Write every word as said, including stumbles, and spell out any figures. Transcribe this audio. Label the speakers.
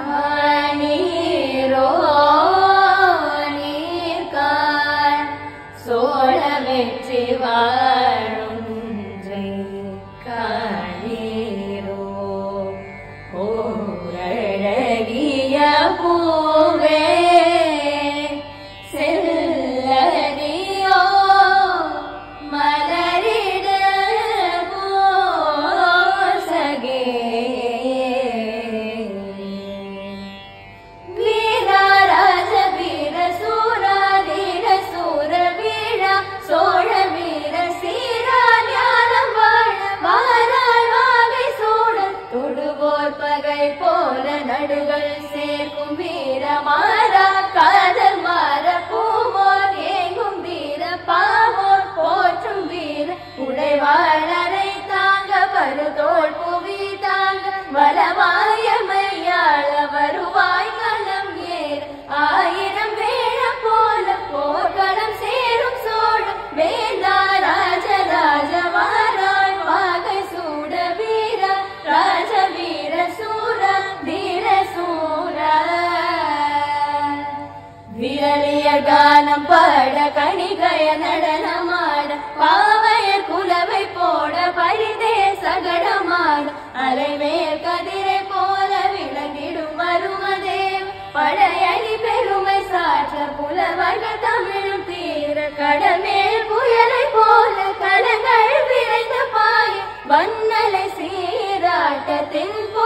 Speaker 1: நீரோ நீர்கான் சோழ வெற்றி வாழுன்றை காணீரோ ஓரழகிய பூவே செல்லடியோ மலரிட போசகே வீரராஜ வீர சூர தீர சூர வீர சோழ வீர சீரா ஞானம் வாழ வாராய் வாகை சூட தொடுவோர் பகை போல நடுகள் சேர்க்கும் வீர மாறா காதல் மாற பூவோர் ஏங்கும் வீர பாவோர் போற்றும் வீர உடைவாளரை தாங்க பருதோள் புவி தாங்க வளமாய மையாள வருவாய் களம் ஏற ஆயிரம் வேழ போல போர்க்களம் சேரும் சோழம் வேந்தா ராஜ ராஜ வாராய் வாகை சூட வீர ராஜ வீர சூர தீர சூர விரலிய கானம் பாட கணிகய நடனமாட பாவையர் குலவை போட பழிதே சகடமாட அலைமேல் கதிரை போல விளங்கிடும் வருமதேவ் படையணி பெருமை சாற்ற புலவர்கள் தமிழும் தீர கடமேல் புயலை போல கடங்கள் விரைந்த பாய வண்ணலை சீராட்ட தென்போ